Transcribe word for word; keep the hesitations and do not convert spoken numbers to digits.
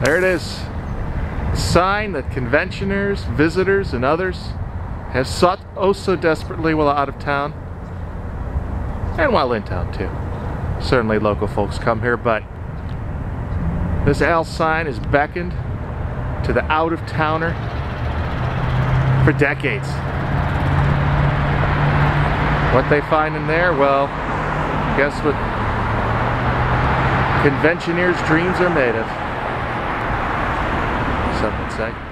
There it is. A sign that conventioners, visitors, and others have sought oh so desperately while out of town. And while in town too. Certainly local folks come here, but this L sign is beckoned to the out-of-towner for decades. What they find in there, well, guess what conventioneers' dreams are made of, some would say.